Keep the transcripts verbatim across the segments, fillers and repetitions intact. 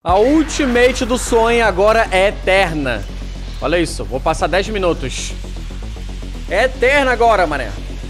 A ultimate do Swain agora é eterna. Olha isso, vou passar dez minutos. É eterna agora, mané.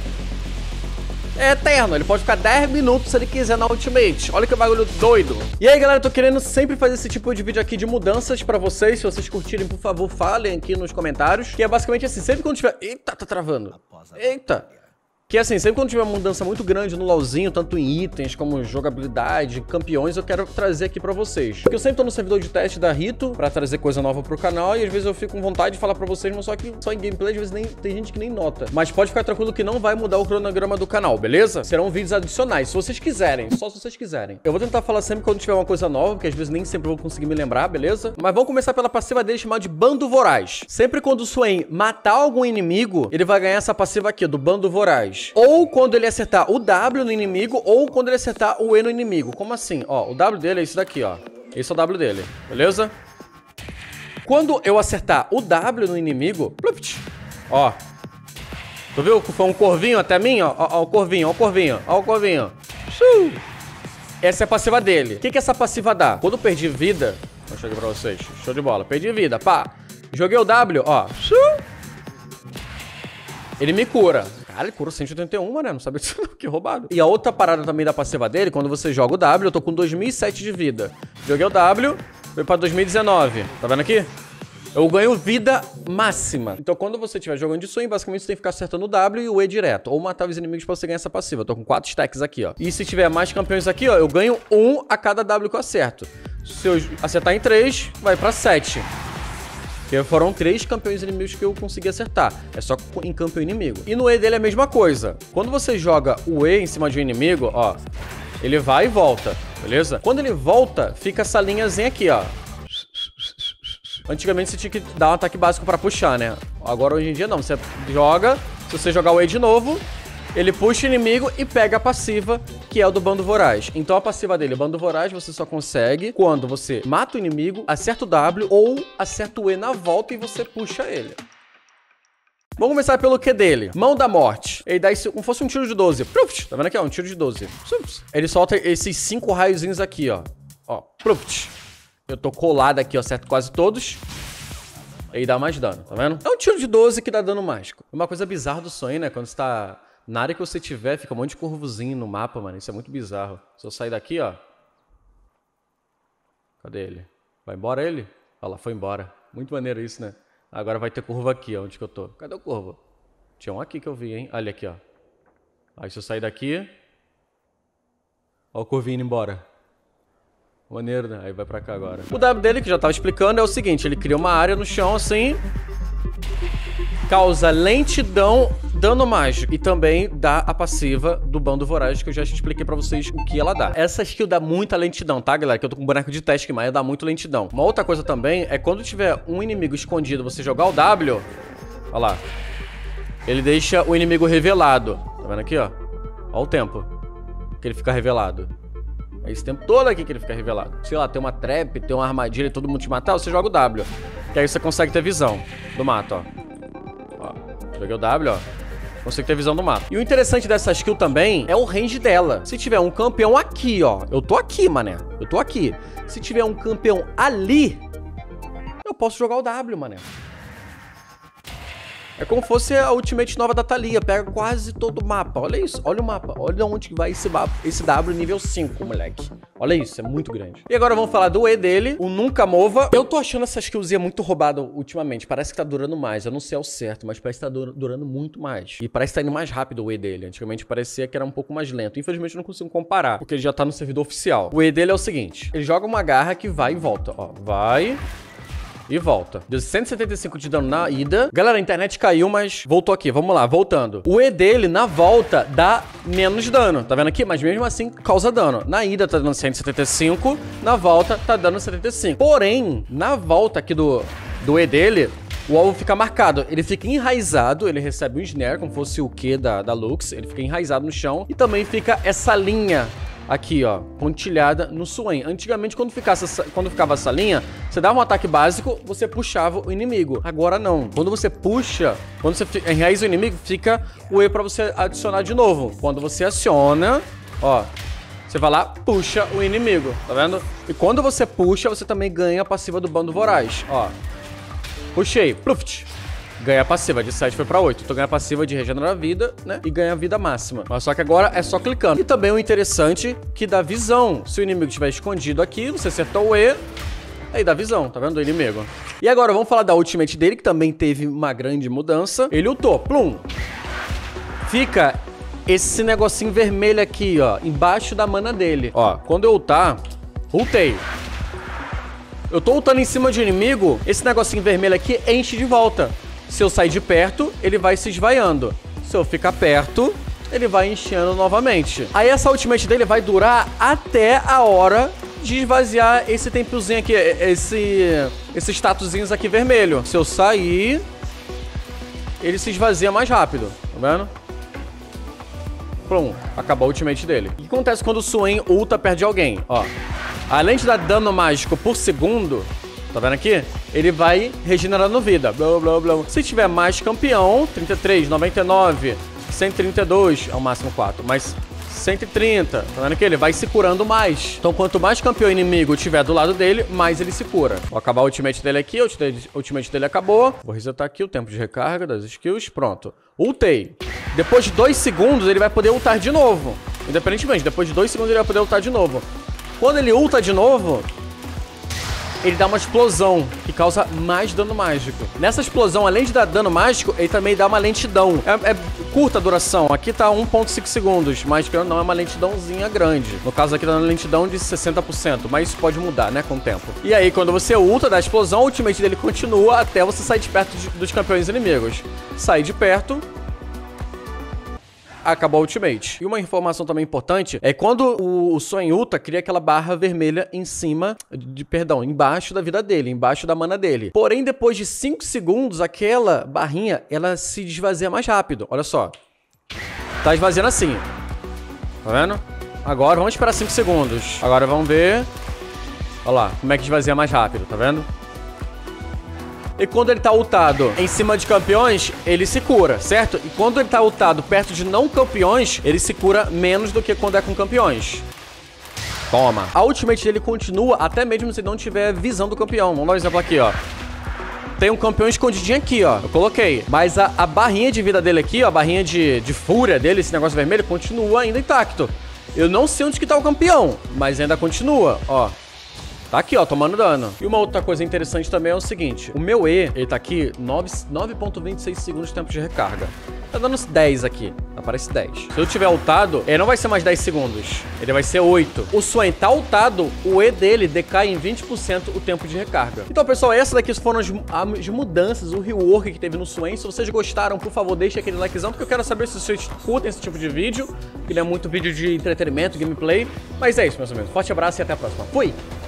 É eterno, ele pode ficar dez minutos se ele quiser na ultimate. Olha que bagulho doido. E aí, galera, eu tô querendo sempre fazer esse tipo de vídeo aqui de mudanças pra vocês. Se vocês curtirem, por favor, falem aqui nos comentários. Que é basicamente assim, sempre quando tiver... Eita, tá travando. Eita. Que assim, sempre quando tiver uma mudança muito grande no LoLzinho, tanto em itens como jogabilidade, campeões, eu quero trazer aqui pra vocês. Porque eu sempre tô no servidor de teste da Rito pra trazer coisa nova pro canal e às vezes eu fico com vontade de falar pra vocês, mas só que só em gameplay às vezes nem, tem gente que nem nota. Mas pode ficar tranquilo que não vai mudar o cronograma do canal, beleza? Serão vídeos adicionais, se vocês quiserem, só se vocês quiserem. Eu vou tentar falar sempre quando tiver uma coisa nova, porque às vezes nem sempre eu vou conseguir me lembrar, beleza? Mas vamos começar pela passiva dele chamada de Bando Voraz. Sempre quando o Swain matar algum inimigo, ele vai ganhar essa passiva aqui, do Bando Voraz. Ou quando ele acertar o W no inimigo, ou quando ele acertar o E no inimigo. Como assim? Ó, o W dele é isso daqui, ó. Esse é o W dele, beleza? Quando eu acertar o W no inimigo, plupt, ó. Tu viu que foi um corvinho até mim, ó? Ó, ó o corvinho, ó o corvinho, ó o corvinho. Shoo. Essa é a passiva dele. O que que essa passiva dá? Quando eu perdi vida, vou chegar pra vocês. Show de bola. Perdi vida, pá. Joguei o W, ó. Shoo. Ele me cura. Cara, ele cura cento e oitenta e um, mano. Não sabia disso não, que roubado. E a outra parada também da passiva dele, quando você joga o W, eu tô com dois mil e sete de vida. Joguei o W, veio pra dois mil e dezenove. Tá vendo aqui? Eu ganho vida máxima. Então quando você estiver jogando de Swain, basicamente você tem que ficar acertando o W e o E direto. Ou matar os inimigos pra você ganhar essa passiva. Eu tô com quatro stacks aqui, ó. E se tiver mais campeões aqui, ó, eu ganho um a cada W que eu acerto. Se eu acertar em três, vai pra sete. Porque foram três campeões inimigos que eu consegui acertar. É só em campeão inimigo. E no E dele é a mesma coisa. Quando você joga o E em cima de um inimigo, ó, ele vai e volta, beleza? Quando ele volta, fica essa linhazinha aqui, ó. Antigamente você tinha que dar um ataque básico pra puxar, né? Agora hoje em dia não. Você joga, se você jogar o E de novo, ele puxa o inimigo e pega a passiva, que é o do Bando Voraz. Então a passiva dele, o Bando Voraz, você só consegue quando você mata o inimigo, acerta o W ou acerta o E na volta e você puxa ele. Vamos começar pelo Q dele. Mão da Morte. Ele dá isso como fosse um tiro de doze. Tá vendo aqui, ó? Um tiro de doze. Ele solta esses cinco raiozinhos aqui, ó. Ó. Eu tô colado aqui, ó. Acerto quase todos. Aí dá mais dano, tá vendo? É um tiro de doze que dá dano mágico. Uma coisa bizarra do Swain, né? Quando você tá... Na área que você tiver, fica um monte de curvozinho no mapa, mano. Isso é muito bizarro. Se eu sair daqui, ó. Cadê ele? Vai embora ele? Olha lá, foi embora. Muito maneiro isso, né? Agora vai ter curva aqui, ó, onde que eu tô. Cadê o curvo? Tinha um aqui que eu vi, hein? Olha aqui, ó. Aí se eu sair daqui... Ó o curvinho indo embora. Maneiro, né? Aí vai pra cá agora. O W dele, que já tava explicando, é o seguinte. Ele cria uma área no chão, assim... Causa lentidão, dano mágico. E também dá a passiva do Bando Voraz, que eu já expliquei pra vocês o que ela dá. Essa skill dá muita lentidão, tá, galera? Que eu tô com um boneco de teste que mais dá muito lentidão. Uma outra coisa também é quando tiver um inimigo escondido, você jogar o W... Olha lá. Ele deixa o inimigo revelado. Tá vendo aqui, ó? Olha o tempo que ele fica revelado. É esse tempo todo aqui que ele fica revelado. Sei lá, tem uma trap, tem uma armadilha e todo mundo te matar, você joga o W. Que aí você consegue ter visão do mato, ó. Joguei o W, ó. Consigo ter visão do mapa. E o interessante dessa skill também é o range dela. Se tiver um campeão aqui, ó. Eu tô aqui, mané. Eu tô aqui. Se tiver um campeão ali, eu posso jogar o W, mané. É como se fosse a ultimate nova da Thalia. Pega quase todo o mapa. Olha isso. Olha o mapa. Olha onde vai esse, esse W nível cinco, moleque. Olha isso. É muito grande. E agora vamos falar do E dele. O Nunca Mova. Eu tô achando essa skillzinha muito roubada ultimamente. Parece que tá durando mais. Eu não sei ao certo, mas parece que tá durando muito mais. E parece que tá indo mais rápido o E dele. Antigamente parecia que era um pouco mais lento. Infelizmente eu não consigo comparar, porque ele já tá no servidor oficial. O E dele é o seguinte. Ele joga uma garra que vai e volta. Ó, vai... E volta. Deu cento e setenta e cinco de dano na ida. Galera, a internet caiu, mas voltou aqui. Vamos lá, voltando. O E dele, na volta, dá menos dano. Tá vendo aqui? Mas mesmo assim, causa dano. Na ida tá dando cento e setenta e cinco. Na volta, tá dando setenta e cinco. Porém, na volta aqui do, do E dele... O alvo fica marcado, ele fica enraizado, ele recebe um snare, como fosse o Q da, da Lux, ele fica enraizado no chão, e também fica essa linha aqui, ó, pontilhada no Swain. Antigamente, quando, ficasse, quando ficava essa linha, você dava um ataque básico, você puxava o inimigo. Agora não. Quando você puxa, quando você enraiza o inimigo, fica o E pra você adicionar de novo. Quando você aciona, ó, Você vai lá, puxa o inimigo, tá vendo? E quando você puxa, você também ganha a passiva do Bando Voraz, ó. Puxei, pluft. Ganha a passiva, de sete foi pra oito. Então ganha a passiva de regenerar a vida, né? E ganha a vida máxima. Mas só que agora é só clicando. E também o interessante que dá visão. Se o inimigo estiver escondido aqui, você acertou o E, aí dá visão, tá vendo? Do inimigo. E agora vamos falar da ultimate dele, que também teve uma grande mudança. Ele ultou, plum. Fica esse negocinho vermelho aqui, ó, embaixo da mana dele. Ó, quando eu ultar, ultei. Eu tô ultando em cima de um inimigo, esse negocinho vermelho aqui enche de volta. Se eu sair de perto, ele vai se esvaiando. Se eu ficar perto, ele vai enchendo novamente. Aí essa ultimate dele vai durar até a hora de esvaziar esse tempozinho aqui, esse, esses statuzinhos aqui vermelho. Se eu sair, ele se esvazia mais rápido, tá vendo? Plum, acabou a ultimate dele. O que acontece quando o Swain ulta perto de alguém? Ó, além de dar dano mágico por segundo, tá vendo aqui? Ele vai regenerando vida. Blá, blá, blá. Se tiver mais campeão, trinta e três, noventa e nove, cento e trinta e dois, é o máximo quatro, mas cento e trinta, tá vendo aqui? Ele vai se curando mais. Então, quanto mais campeão inimigo tiver do lado dele, mais ele se cura. Vou acabar a ultimate dele aqui, a ultimate dele acabou. Vou resetar aqui o tempo de recarga das skills. Pronto. Ultei. Depois de dois segundos, ele vai poder ultar de novo. Independentemente, depois de dois segundos, ele vai poder ultar de novo. Quando ele ulta de novo, ele dá uma explosão que causa mais dano mágico. Nessa explosão, além de dar dano mágico, ele também dá uma lentidão. É, é curta a duração. Aqui tá um ponto cinco segundos, mas que não é uma lentidãozinha grande. No caso aqui tá uma lentidão de sessenta por cento, mas isso pode mudar, né, com o tempo. E aí, quando você ulta da explosão, o ultimate dele continua até você sair de perto de, dos campeões inimigos. Sair de perto, acabou a ultimate. E uma informação também importante é quando o, o Swain ulta, cria aquela barra vermelha em cima, de, perdão, embaixo da vida dele, embaixo da mana dele. Porém, depois de cinco segundos, aquela barrinha, ela se desvazia mais rápido. Olha só. Tá esvaziando assim. Tá vendo? Agora, vamos esperar cinco segundos. Agora vamos ver. Olha lá, como é que esvazia mais rápido, tá vendo? E quando ele tá ultado em cima de campeões, ele se cura, certo? E quando ele tá ultado perto de não campeões, ele se cura menos do que quando é com campeões. Toma. A ultimate dele continua até mesmo se não tiver visão do campeão. Vamos dar um exemplo aqui, ó. Tem um campeão escondidinho aqui, ó. Eu coloquei. Mas a, a barrinha de vida dele aqui, ó, a barrinha de, de fúria dele, esse negócio vermelho, continua ainda intacto. Eu não sei onde que tá o campeão, mas ainda continua, ó. Tá aqui, ó, tomando dano. E uma outra coisa interessante também é o seguinte. O meu E, ele tá aqui nove ponto vinte e seis segundos de tempo de recarga. Tá dando dez aqui. Aparece dez. Se eu tiver ultado, ele não vai ser mais dez segundos. Ele vai ser oito. O Swain tá ultado, o E dele decai em vinte por cento o tempo de recarga. Então, pessoal, essas daqui foram as, as mudanças, o rework que teve no Swain. Se vocês gostaram, por favor, deixem aquele likezão, porque eu quero saber se vocês curtem esse tipo de vídeo, que não é muito vídeo de entretenimento, gameplay. Mas é isso, meus amigos. Forte abraço e até a próxima. Fui!